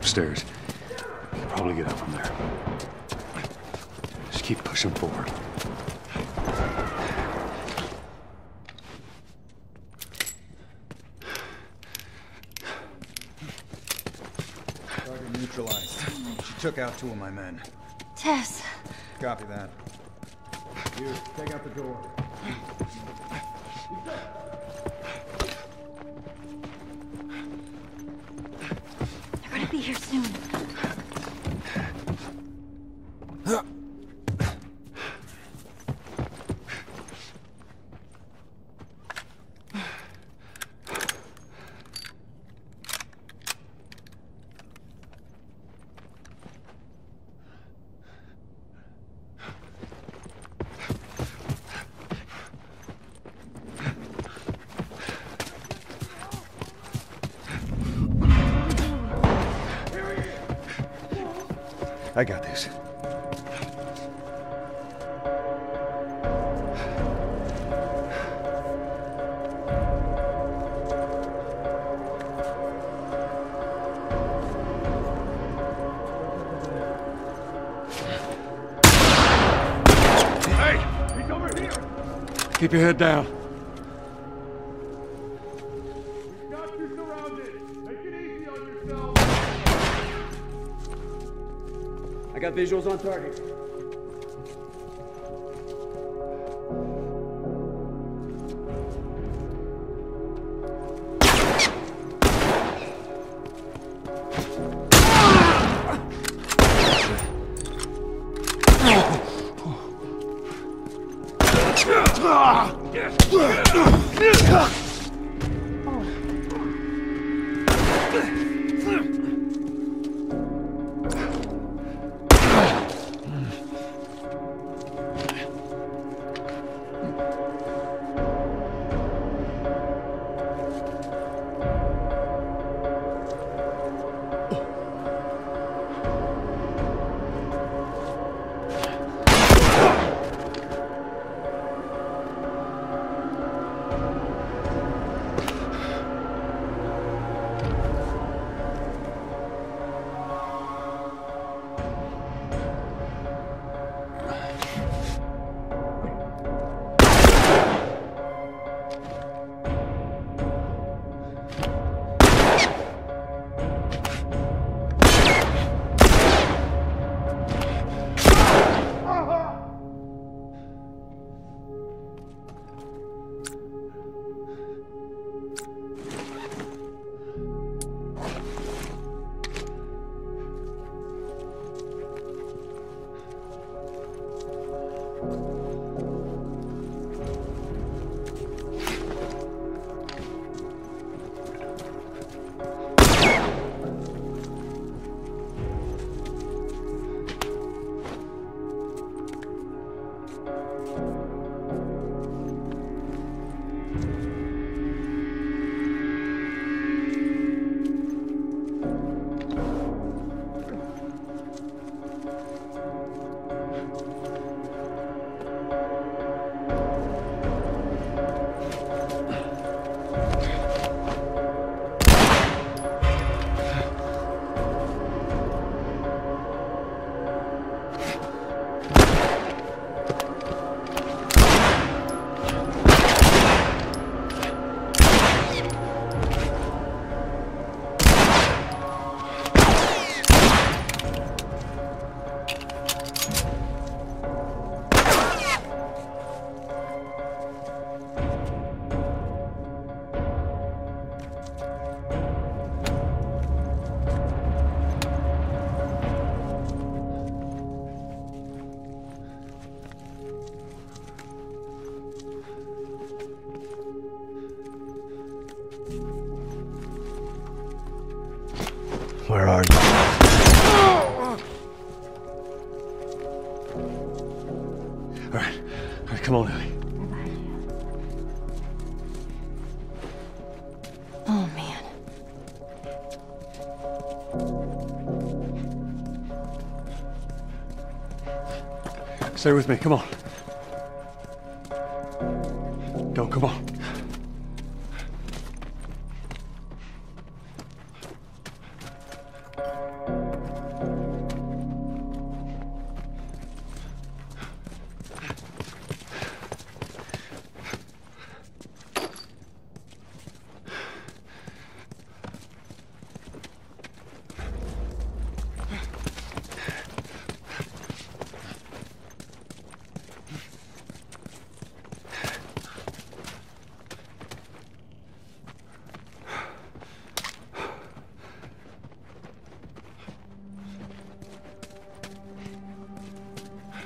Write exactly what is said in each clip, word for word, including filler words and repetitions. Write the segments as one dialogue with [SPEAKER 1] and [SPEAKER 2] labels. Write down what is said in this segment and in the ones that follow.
[SPEAKER 1] upstairs. We can probably get up from there. Just keep pushing forward.
[SPEAKER 2] Target neutralized. She took out two of my men.
[SPEAKER 3] Tess.
[SPEAKER 2] Copy that. You, take out the door.
[SPEAKER 3] They're gonna be here soon.
[SPEAKER 1] I got this.
[SPEAKER 4] Hey! He's over here!
[SPEAKER 1] Keep your head down.
[SPEAKER 4] We've got you surrounded! Make it easy on yourself!
[SPEAKER 5] I got visuals on target.
[SPEAKER 1] Where are you? All right, all right, come on, Ellie.
[SPEAKER 3] Oh, man.
[SPEAKER 1] Stay with me, come on. Go, come on.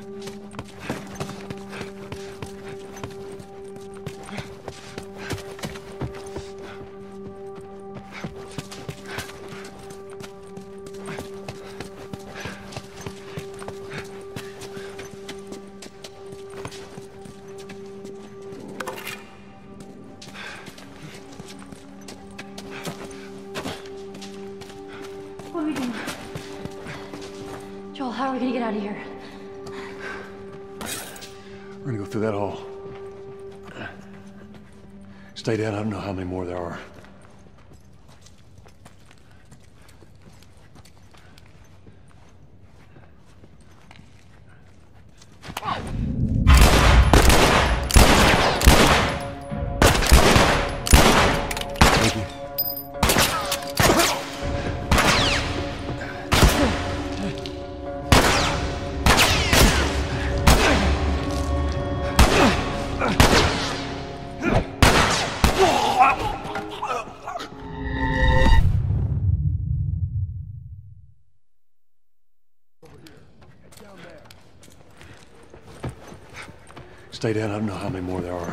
[SPEAKER 3] What are we doing? Joel, how are we gonna get out of here?
[SPEAKER 1] We're gonna go through that hall. Stay down, I don't know how many more there are. Thank you. Stay down, I don't know how many more there are.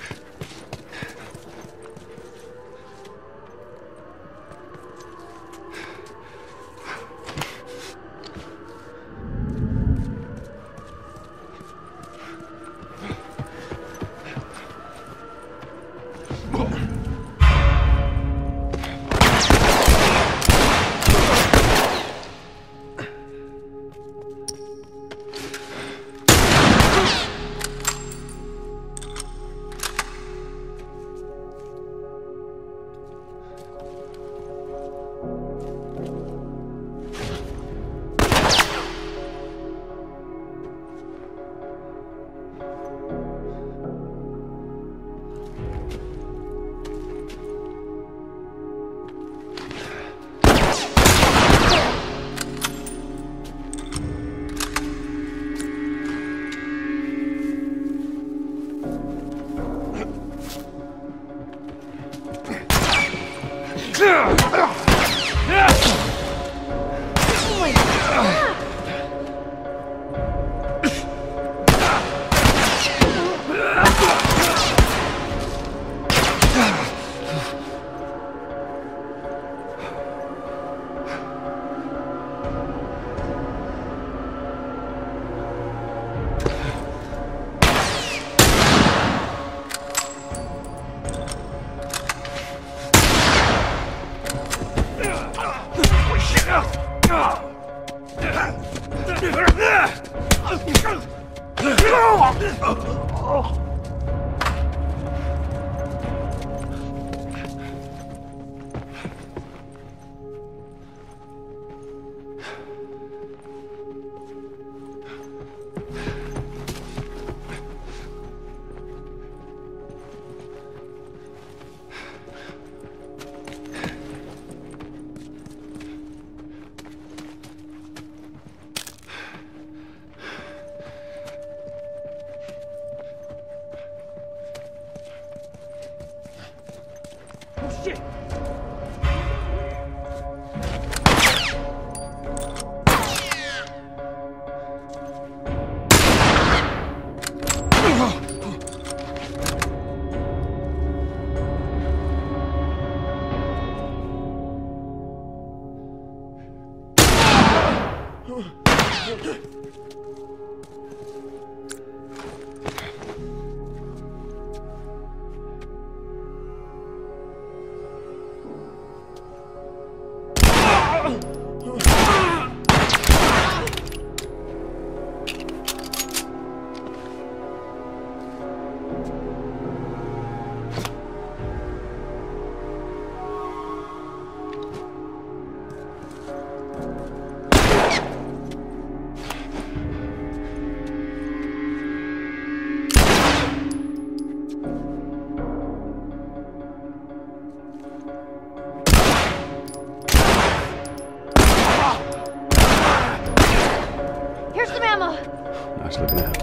[SPEAKER 1] Nice looking out.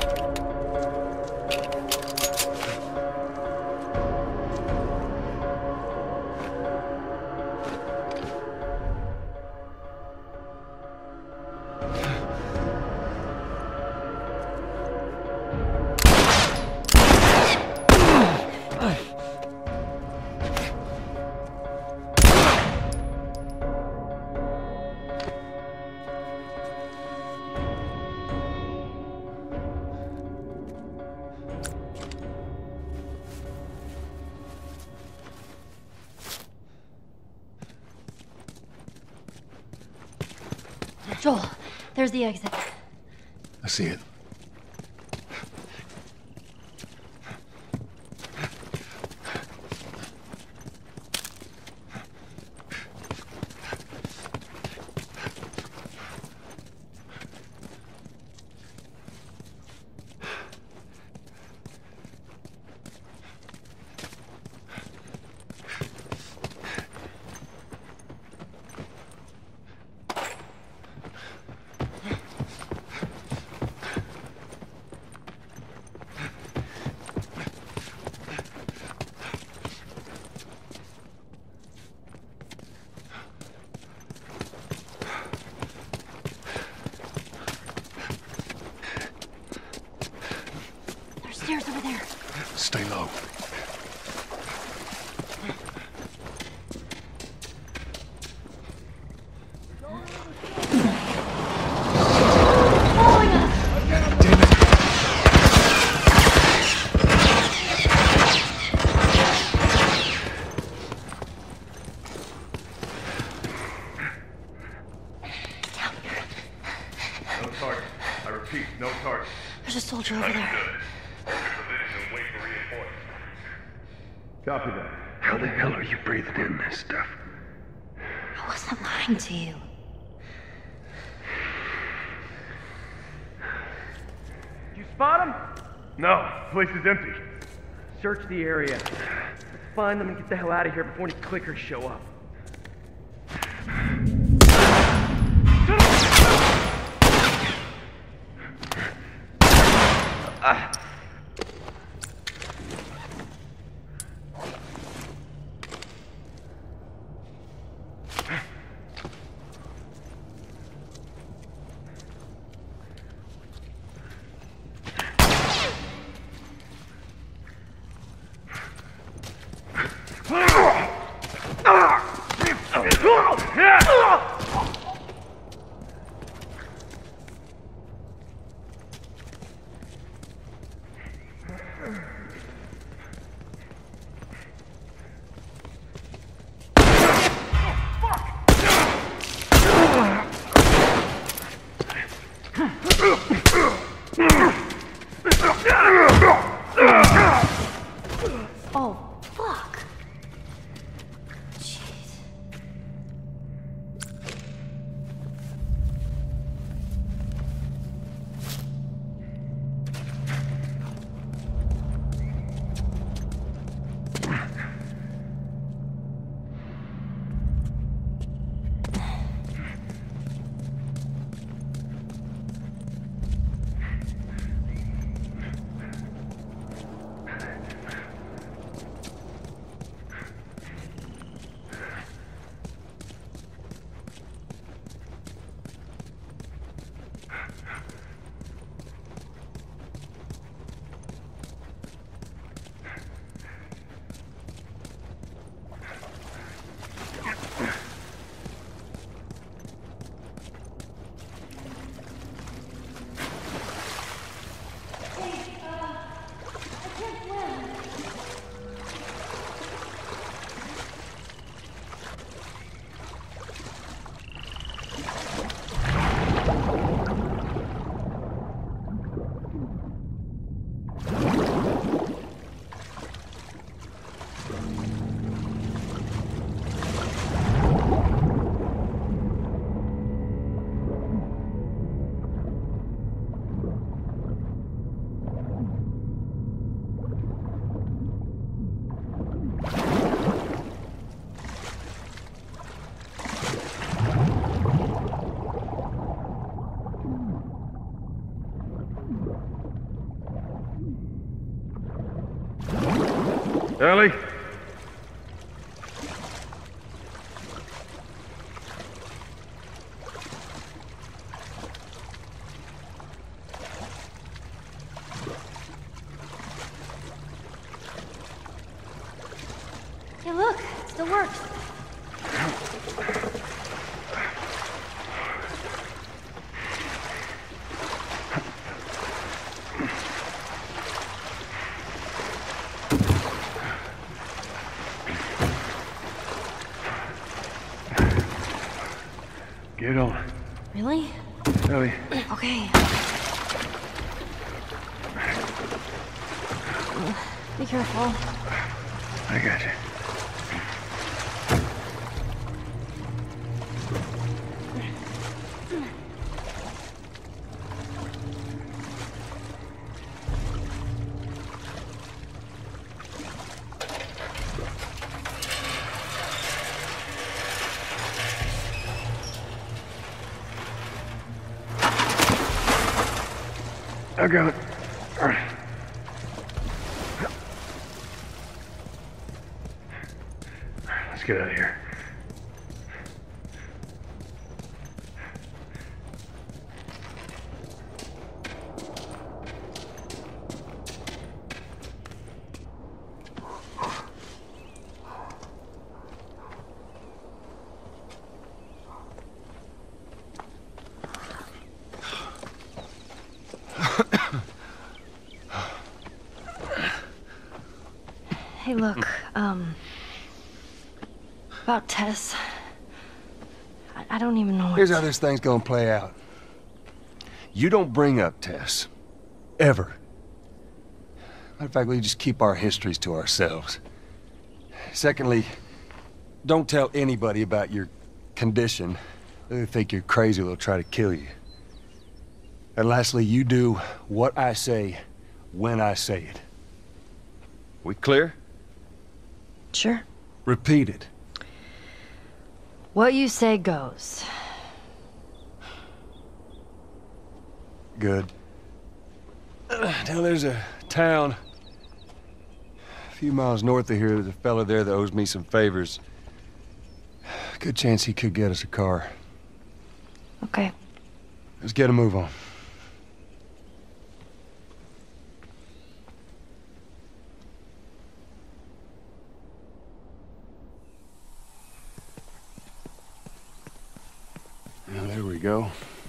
[SPEAKER 3] Joel, there's the exit.
[SPEAKER 1] I see it.
[SPEAKER 3] Stairs over there.
[SPEAKER 1] Stay low.
[SPEAKER 3] Following us.
[SPEAKER 1] Damn it.
[SPEAKER 4] No target. I repeat, no target.
[SPEAKER 3] There's a soldier over there.
[SPEAKER 4] Copy that.
[SPEAKER 1] How the hell are you breathing in this stuff?
[SPEAKER 3] I wasn't lying to you.
[SPEAKER 5] You spot him?
[SPEAKER 4] No, place is empty.
[SPEAKER 5] Search the area. Let's find them and get the hell out of here before any clickers show up. Ah.
[SPEAKER 3] Oh, fuck. Jeez.
[SPEAKER 4] Ellie?
[SPEAKER 3] Hey, look, it still works.
[SPEAKER 1] Get on.
[SPEAKER 3] Really? Okay. Be careful.
[SPEAKER 1] I got you. I got it. All right. Let's get out of here.
[SPEAKER 3] Hey, look, um... about Tess. I, I don't even know what...
[SPEAKER 1] Here's how this thing's gonna play out. You don't bring up Tess. Ever. Matter of fact, we just keep our histories to ourselves. Secondly, don't tell anybody about your condition. They think you're crazy, they'll try to kill you. And lastly, you do what I say, when I say it. We clear?
[SPEAKER 3] Sure.
[SPEAKER 1] Repeat it.
[SPEAKER 3] What you say goes.
[SPEAKER 1] Good. Now there's a town a few miles north of here. There's a fella there that owes me some favors. Good chance he could get us a car.
[SPEAKER 3] Okay.
[SPEAKER 1] Let's get a move on. Now, there we go.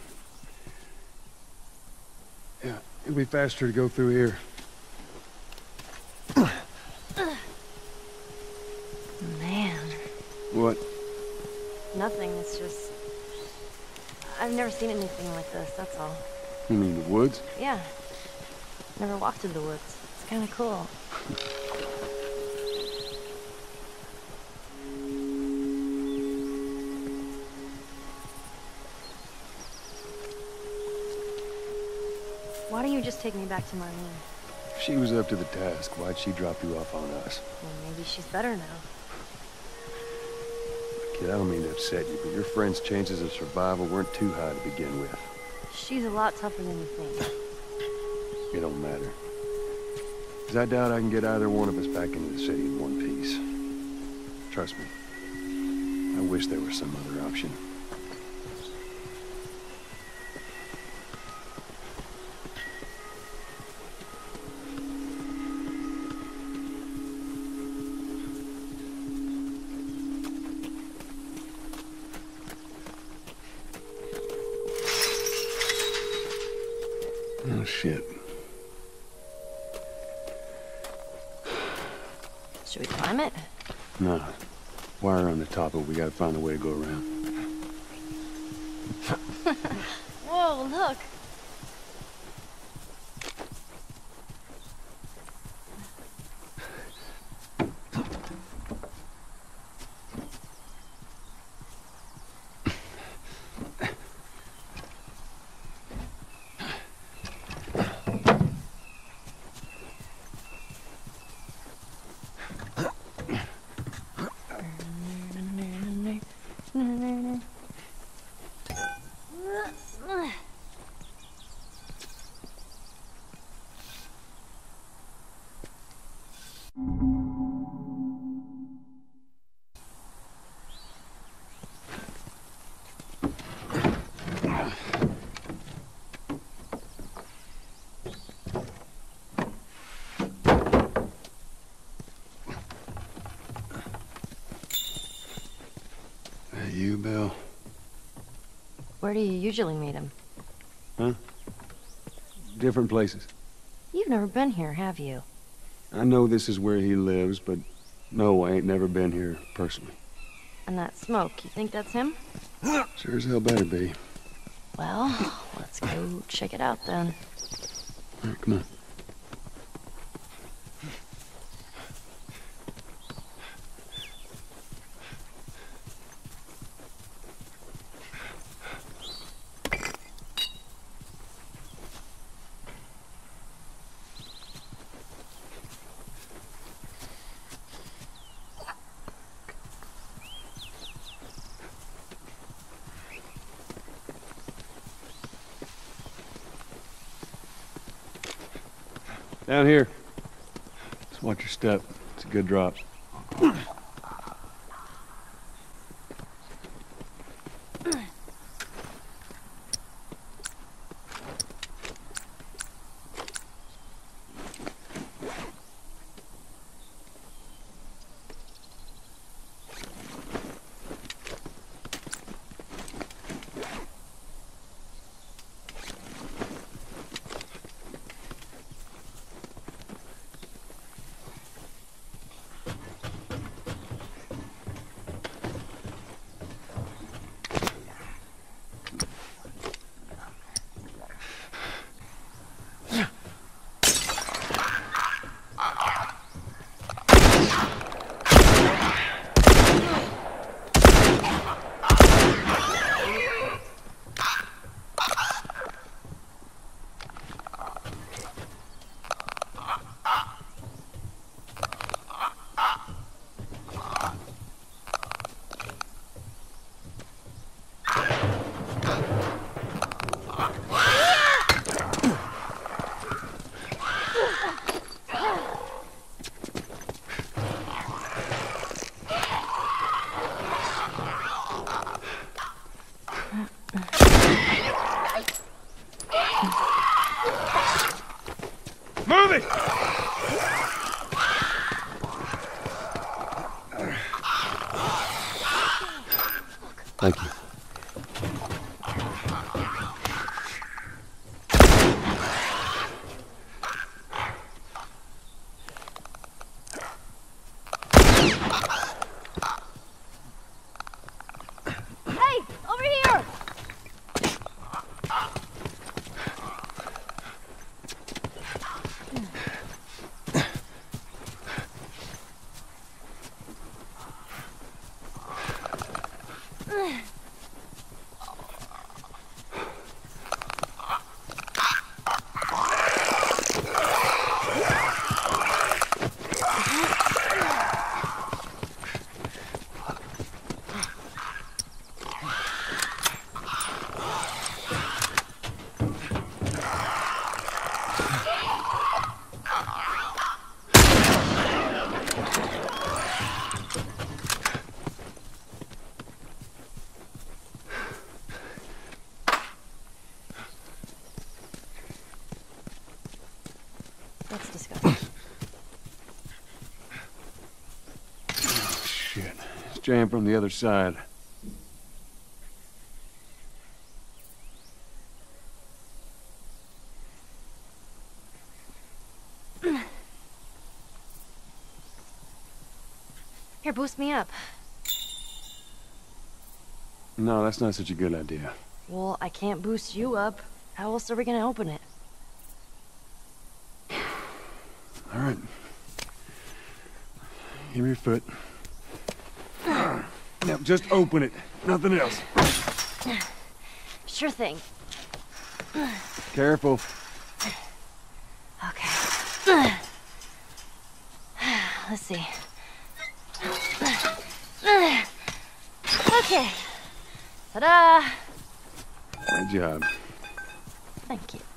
[SPEAKER 1] Yeah, it'll be faster to go through here.
[SPEAKER 3] Man.
[SPEAKER 1] What?
[SPEAKER 3] Nothing, it's just... I've never seen anything like this, that's all.
[SPEAKER 1] You mean the woods?
[SPEAKER 3] Yeah. Never walked in the woods. It's kinda cool. Why don't you just take me back to Marlene?
[SPEAKER 1] If she was up to the task, why'd she drop you off on us?
[SPEAKER 3] Well, maybe she's better now.
[SPEAKER 1] Kid, I don't mean to upset you, but your friend's chances of survival weren't too high to begin with.
[SPEAKER 3] She's a lot tougher than you think.
[SPEAKER 1] It don't matter. Because I doubt I can get either one of us back into the city in one piece. Trust me. I wish there was some other option. Oh, shit.
[SPEAKER 3] Should we climb it?
[SPEAKER 1] No. Wire on the top of it. We gotta find a way to go around.
[SPEAKER 3] Whoa, look! You, Bill? Where do you usually meet him?
[SPEAKER 1] Huh? Different places.
[SPEAKER 3] You've never been here, have you?
[SPEAKER 1] I know this is where he lives, but no, I ain't never been here personally.
[SPEAKER 3] And that smoke, you think that's him?
[SPEAKER 1] Sure as hell better be.
[SPEAKER 3] Well, Let's go check it out then.
[SPEAKER 1] All right, come on. Down here. Just watch your step. It's a good drop. Move it! Thank you.
[SPEAKER 3] Hey, over here! Let's discuss.
[SPEAKER 1] Oh, shit. It's jammed from the other side.
[SPEAKER 3] Here, boost me up.
[SPEAKER 1] No, that's not such a good idea.
[SPEAKER 3] Well, I can't boost you up. How else are we gonna open it?
[SPEAKER 1] All right. Give me your foot. Now, just open it. Nothing else.
[SPEAKER 3] Sure thing.
[SPEAKER 1] Careful.
[SPEAKER 3] Okay. Let's see. Okay. Ta-da!
[SPEAKER 1] Good job.
[SPEAKER 3] Thank you.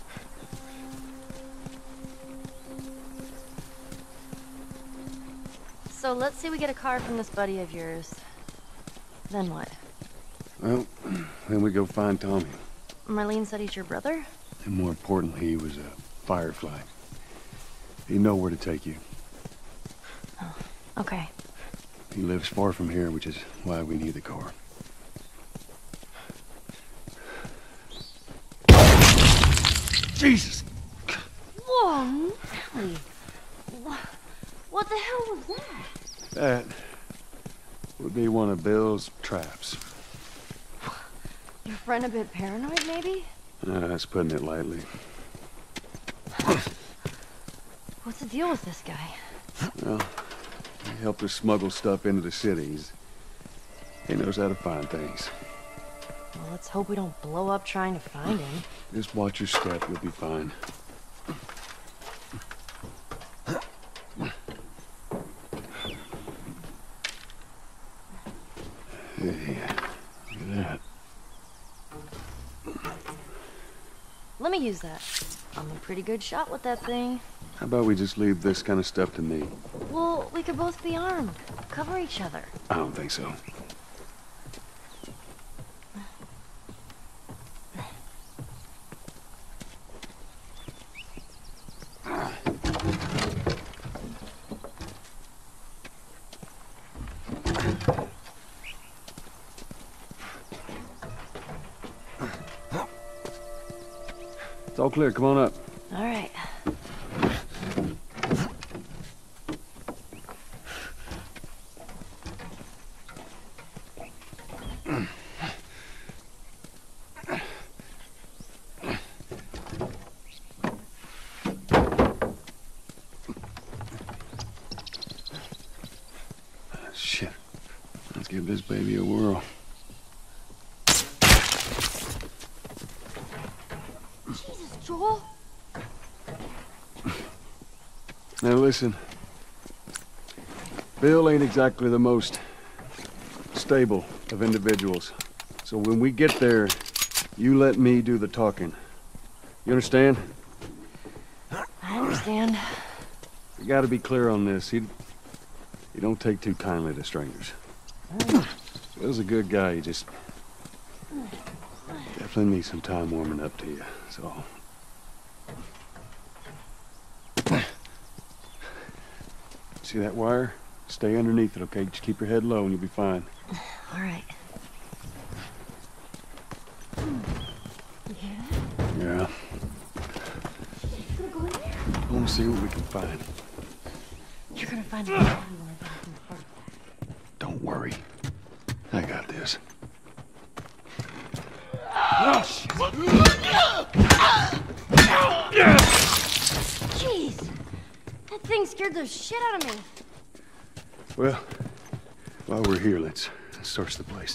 [SPEAKER 3] So let's say we get a car from this buddy of yours. Then what?
[SPEAKER 1] Well, then we go find Tommy.
[SPEAKER 3] Marlene said he's your brother?
[SPEAKER 1] And more importantly, he was a firefly. He'd know where to take you.
[SPEAKER 3] Oh, okay.
[SPEAKER 1] He lives far from here, which is why we need the car. Jesus!
[SPEAKER 3] Whoa, Nelly. What the hell was that?
[SPEAKER 1] That would be one of Bill's traps.
[SPEAKER 3] Your friend a bit paranoid, maybe?
[SPEAKER 1] Uh, that's putting it lightly.
[SPEAKER 3] What's the deal with this guy?
[SPEAKER 1] Well, he helped us smuggle stuff into the cities. He knows how to find things.
[SPEAKER 3] Well, let's hope we don't blow up trying to find him.
[SPEAKER 1] Just watch your step, you'll be fine. Hey, look at that.
[SPEAKER 3] Let me use that. I'm a pretty good shot with that thing.
[SPEAKER 1] How about we just leave this kind of stuff to me?
[SPEAKER 3] Well, we could both be armed. Cover each other.
[SPEAKER 1] I don't think so. It's all clear, come on up.
[SPEAKER 3] All right.
[SPEAKER 1] Shit. Let's give this baby a whirl.
[SPEAKER 3] Jesus, Joel.
[SPEAKER 1] Now listen. Bill ain't exactly the most stable of individuals. So when we get there, you let me do the talking. You understand?
[SPEAKER 3] I understand.
[SPEAKER 1] You gotta be clear on this. He, he don't take too kindly to strangers. Bill's a good guy, he just definitely needs some time warming up to you, so. See that wire? Stay underneath it, okay? Just keep your head low and you'll be fine.
[SPEAKER 3] All right.
[SPEAKER 1] Yeah.
[SPEAKER 3] Gonna go in there?
[SPEAKER 1] I want to see what we can find.
[SPEAKER 3] You're gonna find a body when I back in the heart attack.
[SPEAKER 1] Don't worry. I got this.
[SPEAKER 3] Jeez! That thing scared the shit out of me.
[SPEAKER 1] Well, while we're here, let's, let's search the place.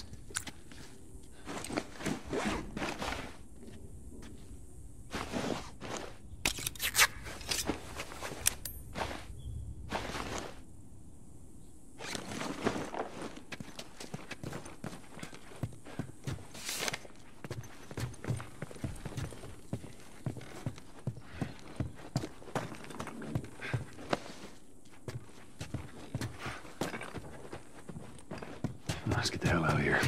[SPEAKER 1] Let's get the hell out of here.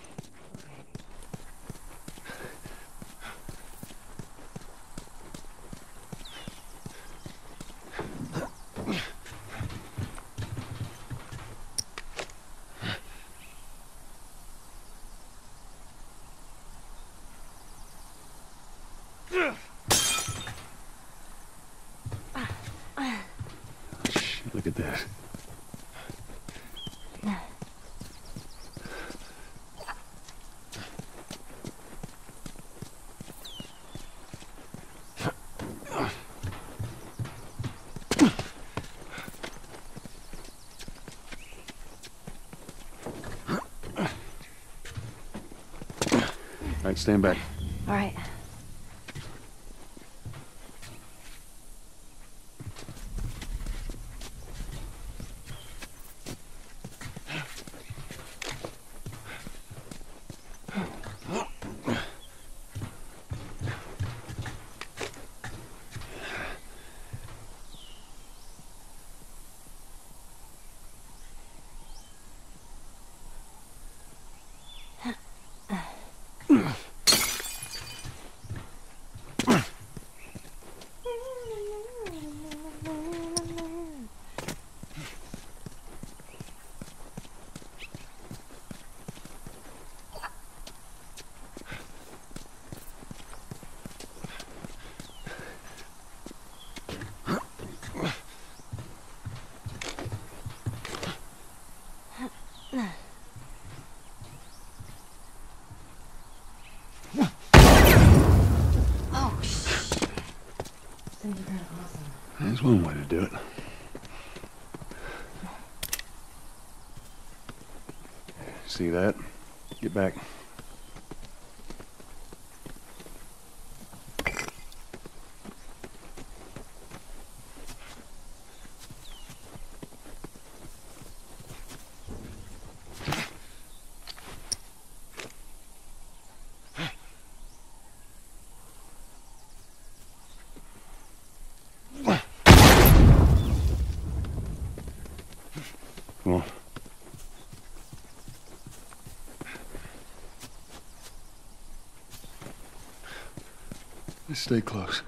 [SPEAKER 1] Shit, look at that. All right, stand back.
[SPEAKER 3] All right. Things are kind of awesome.
[SPEAKER 1] That's one way to do it. See that? Get back. Come on. Let's stay close.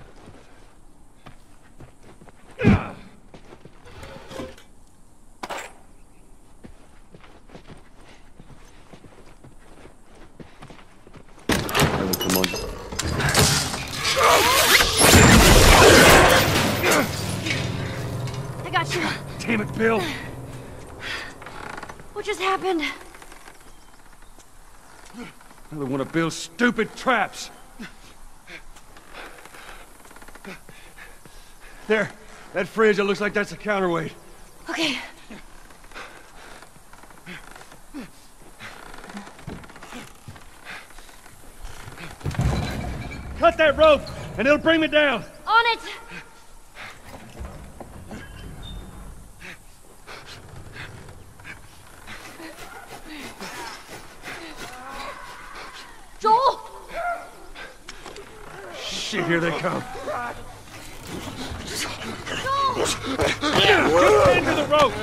[SPEAKER 1] Ellie, come on.
[SPEAKER 3] I got you.
[SPEAKER 1] Damn it, Bill!
[SPEAKER 3] What just happened?
[SPEAKER 1] Another one of Bill's stupid traps. There, that fridge, it looks like that's a counterweight.
[SPEAKER 3] Okay.
[SPEAKER 1] Cut that rope, and it'll bring me down.
[SPEAKER 3] On it! Joel!
[SPEAKER 1] Shit, here they come.
[SPEAKER 3] Joel!
[SPEAKER 1] Get into the rope!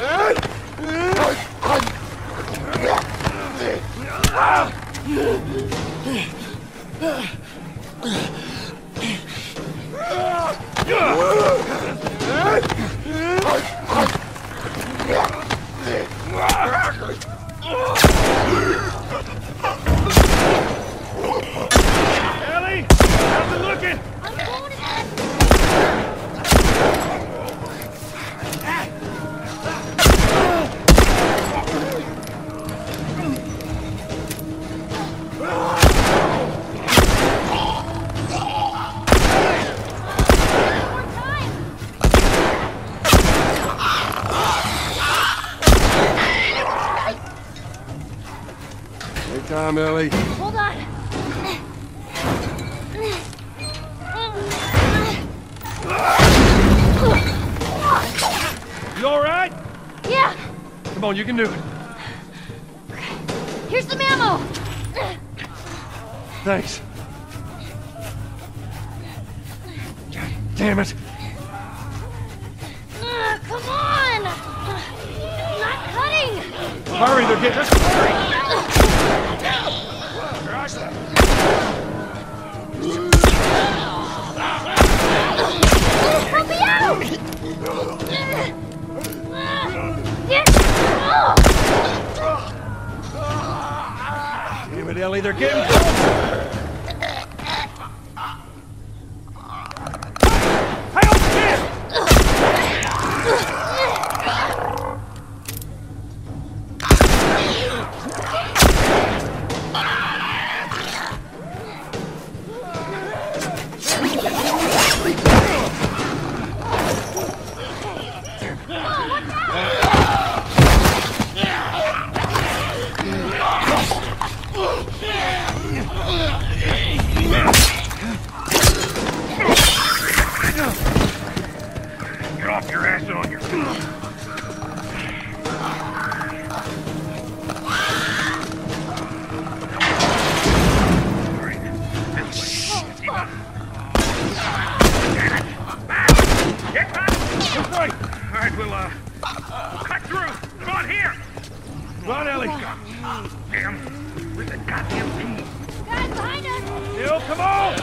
[SPEAKER 1] Ellie! How's it looking?
[SPEAKER 3] I'm holding it!
[SPEAKER 1] Take time, Ellie.
[SPEAKER 3] Hold on.
[SPEAKER 1] You all right?
[SPEAKER 3] Yeah.
[SPEAKER 1] Come on, you can do it.
[SPEAKER 3] Here's some ammo.
[SPEAKER 1] Thanks. Damn it.
[SPEAKER 3] Uh, come on. Not cutting.
[SPEAKER 1] Hurry, they're getting us.
[SPEAKER 3] Help me out.
[SPEAKER 1] Damn it, Ellie, they're getting close. Help me!
[SPEAKER 4] Get off your ass and on your feet.
[SPEAKER 1] That's right.
[SPEAKER 4] All right, we'll, uh, we'll cut through. Come on, here.
[SPEAKER 1] Come on, Ellie.
[SPEAKER 4] Damn. Where's the goddamn thing?
[SPEAKER 3] Guys, behind us.
[SPEAKER 1] Bill, come on!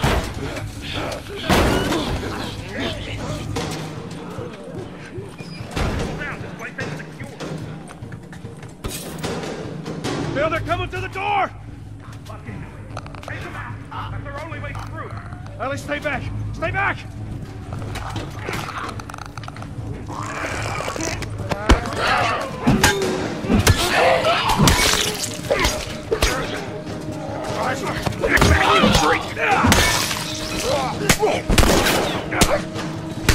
[SPEAKER 4] Down. This place ain't secure.
[SPEAKER 1] Bill, they're coming to the door!
[SPEAKER 4] Fucking take them out. That's our only way through.
[SPEAKER 1] Ellie, stay back! Stay back!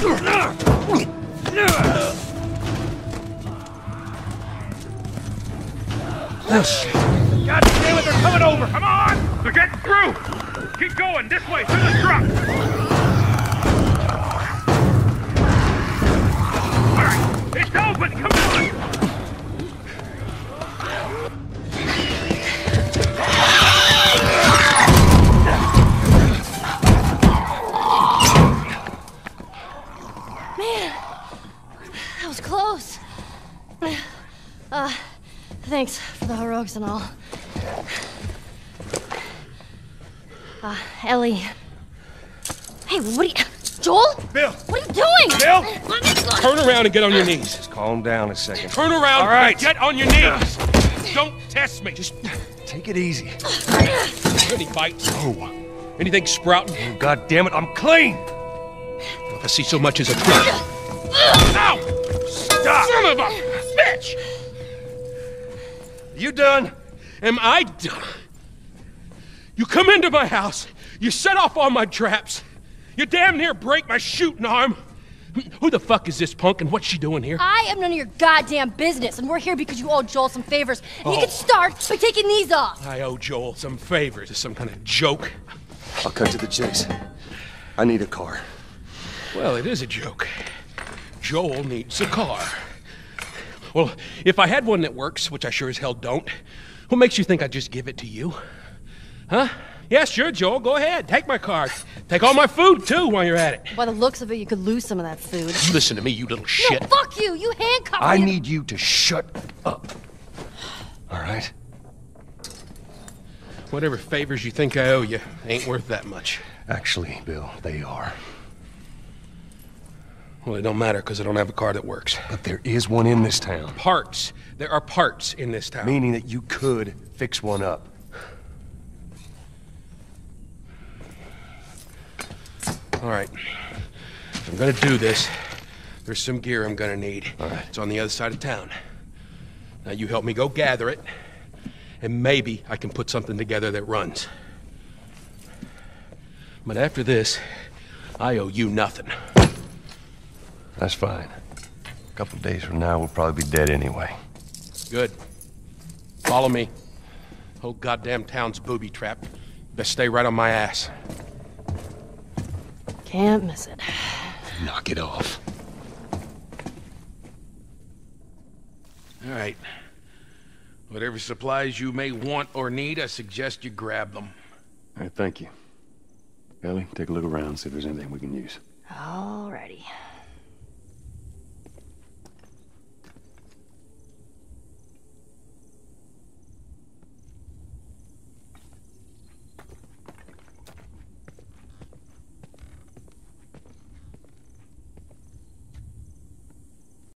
[SPEAKER 4] God damn it, they're coming over! Come on! They're getting through! Keep going, this way, through the truck! Alright, it's open, come on!
[SPEAKER 3] Man, that was close. Uh, thanks for the heroics and all. Uh, Ellie. Hey, what are you... Joel?
[SPEAKER 4] Bill!
[SPEAKER 3] What are you doing?
[SPEAKER 4] Bill!
[SPEAKER 3] Let me go.
[SPEAKER 6] Turn around and get on your knees.
[SPEAKER 1] Just calm down a second.
[SPEAKER 6] Turn around
[SPEAKER 1] All right.
[SPEAKER 6] and get on your knees. Don't test me. Just
[SPEAKER 1] Take it easy.
[SPEAKER 6] any bites. Oh. Anything sprouting?
[SPEAKER 1] Oh, God damn it, I'm clean!
[SPEAKER 6] If I see so much as a twig. Ow! Stop! Son of a bitch!
[SPEAKER 1] You done?
[SPEAKER 6] Am I done? You come into my house, you set off all my traps, you damn near break my shooting arm. Who the fuck is this punk and what's she doing here?
[SPEAKER 3] I am none of your goddamn business, and we're here because you owe Joel some favors. And
[SPEAKER 6] Oh.
[SPEAKER 3] you can start by taking these off.
[SPEAKER 6] I owe Joel some favors. Is some kind of joke?
[SPEAKER 1] I'll cut to the chase. I need a car.
[SPEAKER 6] Well, it is a joke. Joel needs a car. Well, if I had one that works, which I sure as hell don't, what makes you think I'd just give it to you? Huh? Yeah, sure, Joel, go ahead. Take my car. Take all my food, too, while you're at it.
[SPEAKER 3] By the looks of it, you could lose some of that food.
[SPEAKER 6] Listen to me, you little shit.
[SPEAKER 3] No, fuck you! You handcuffed me!
[SPEAKER 1] I need you to shut up. All right?
[SPEAKER 6] Whatever favors you think I owe you ain't worth that much.
[SPEAKER 1] Actually, Bill, they are.
[SPEAKER 6] Well, it don't matter, because I don't have a car that works.
[SPEAKER 1] But there is one in this town.
[SPEAKER 6] Parts. There are parts in this town.
[SPEAKER 1] Meaning that you could fix one up.
[SPEAKER 6] All right. If I'm gonna do this, there's some gear I'm gonna need.
[SPEAKER 1] All right.
[SPEAKER 6] It's on the other side of town. Now you help me go gather it, and maybe I can put something together that runs. But after this, I owe you nothing.
[SPEAKER 1] That's fine. A couple days from now, we'll probably be dead anyway.
[SPEAKER 6] Good. Follow me. Whole goddamn town's booby trapped. Best stay right on my ass.
[SPEAKER 3] Can't miss it.
[SPEAKER 1] Knock it off.
[SPEAKER 6] All right. Whatever supplies you may want or need, I suggest you grab them.
[SPEAKER 1] All right, thank you. Ellie, take a look around, see if there's anything we can use.
[SPEAKER 3] Alrighty.